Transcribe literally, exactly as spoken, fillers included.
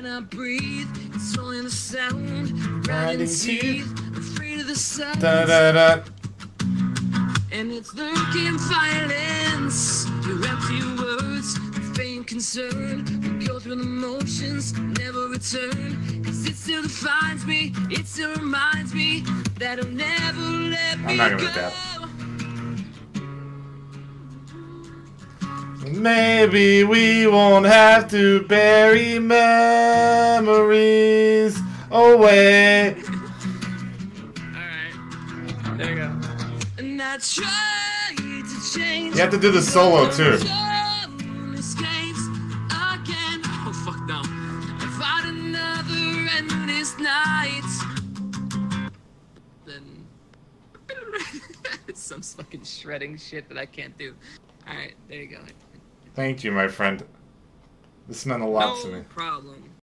cannot breathe. It's only the sound. Grinding teeth. Afraid of the sun. Da da da. And it's lurking violence. Your empty words, faint concern. We go through the motions, never return. Cause it still defines me, it still reminds me that I'll never let me I'm not gonna go. with that. Maybe we won't have to bury memories away. Alright, there you go. And I try to change. You have to do the solo too. Escapes again. Oh fuck no. I fight another endless night. Then some fucking shredding shit that I can't do. Alright, there you go. Thank you, my friend. This meant a lot No to me. problem.